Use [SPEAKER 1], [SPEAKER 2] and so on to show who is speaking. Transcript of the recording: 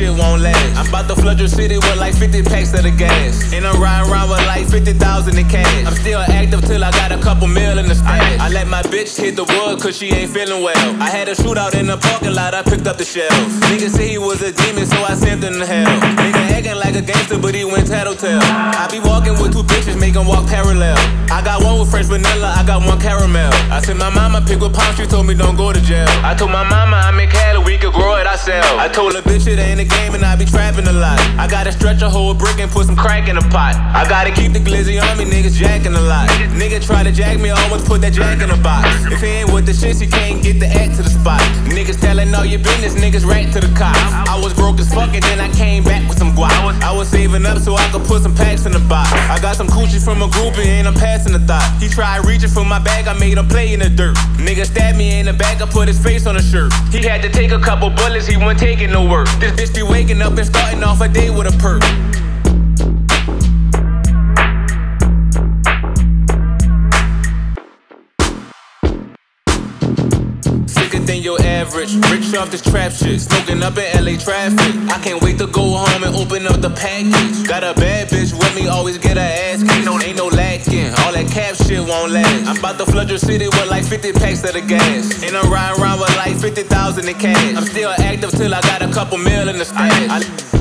[SPEAKER 1] shit won't last. I'm about to flood your city with like 50 packs of the gas. And I'm riding around with like 50,000 in cash. I'm still active till I got a couple mil in the stash. I let my bitch hit the wood cause she ain't feeling well. I had a shootout in the parking lot, I picked up the shells. Nigga said he was a demon, so I sent him to hell. Nigga acting like a gangster, but he went tattletale. I be walking with two bitches, make them walk parallel. I got one with fresh vanilla, I got one caramel. I said my mama pick with palm, she told me don't go to jail. I told my mama I'm in Cali, we could grow it ourselves. I told her bitch it ain't a game and I be trapping a lot. I gotta stretch a whole brick and put some crack in the pot. I gotta keep the glizzy on me, niggas jacking a lot. Nigga try to jack me, almost put that jack in the box. If he ain't with the shit, he can't get the act to the spot. Niggas telling all your business, niggas right to the cops. I was broke as fuck and then I came back with some guap. I was saving up so I could put some packs in the box. I got some coochie from a groupie and I'm passing the thought. He tried reaching for my bag, I made him play in the dirt. Nigga stabbed me in the back, I put his face on the shirt. He had to take a couple bullets, he wasn't taking no work. This bitch be waking up and starting off a day with a perk. Than your average, rich off this trap shit, smoking up in LA traffic. I can't wait to go home and open up the package. Got a bad bitch with me, always get her ass kicked. Ain't no lacking, all that cap shit won't last. I'm about to flood your city with like 50 packs of the gas. And I'm riding around with like 50,000 in cash. I'm still active till I got a couple mil in the stash.